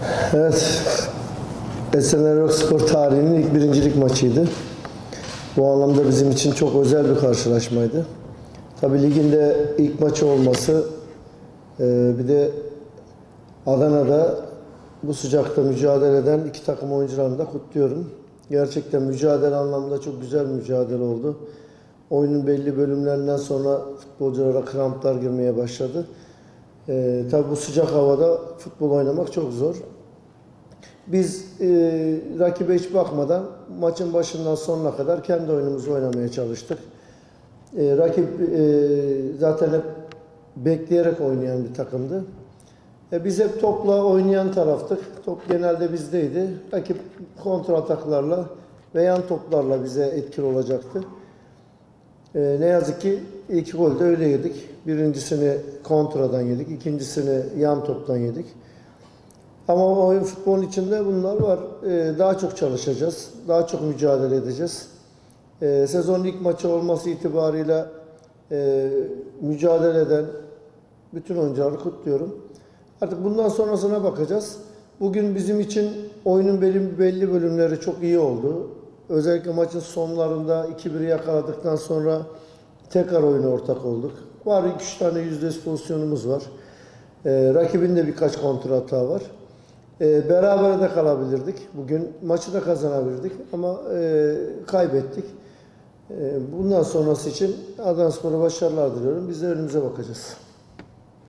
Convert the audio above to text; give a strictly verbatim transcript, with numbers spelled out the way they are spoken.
Evet, Esenlerspor tarihinin ilk birincilik maçıydı. Bu anlamda bizim için çok özel bir karşılaşmaydı. Tabii ligin de ilk maçı olması, e, bir de Adana'da bu sıcakta mücadele eden iki takım oyuncularını da kutluyorum. Gerçekten mücadele anlamında çok güzel bir mücadele oldu. Oyunun belli bölümlerinden sonra futbolculara kramplar girmeye başladı. E, tabii bu sıcak havada futbol oynamak çok zor. Biz e, rakibe hiç bakmadan maçın başından sonuna kadar kendi oyunumuzu oynamaya çalıştık. E, rakip e, zaten hep bekleyerek oynayan bir takımdı. E, biz hep topla oynayan taraftık. Top genelde bizdeydi. Rakip kontra ataklarla ve yan toplarla bize etkili olacaktı. E, ne yazık ki iki gol de öyle yedik. Birincisini kontradan yedik, ikincisini yan toptan yedik. Ama oyun futbolun içinde bunlar var. Ee, daha çok çalışacağız. Daha çok mücadele edeceğiz. Ee, sezonun ilk maçı olması itibarıyla e, mücadele eden bütün oyuncuları kutluyorum. Artık bundan sonrasına bakacağız. Bugün bizim için oyunun belli, belli bölümleri çok iyi oldu. Özellikle maçın sonlarında iki bir yakaladıktan sonra tekrar oyuna ortak olduk. Var iki üç tane yüzde pozisyonumuz var. Ee, rakibin de birkaç kontra hata var. E, berabere de kalabilirdik. Bugün maçı da kazanabilirdik ama e, kaybettik. E, bundan sonrası için Adanaspor'a başarılar diliyorum. Biz de önümüze bakacağız.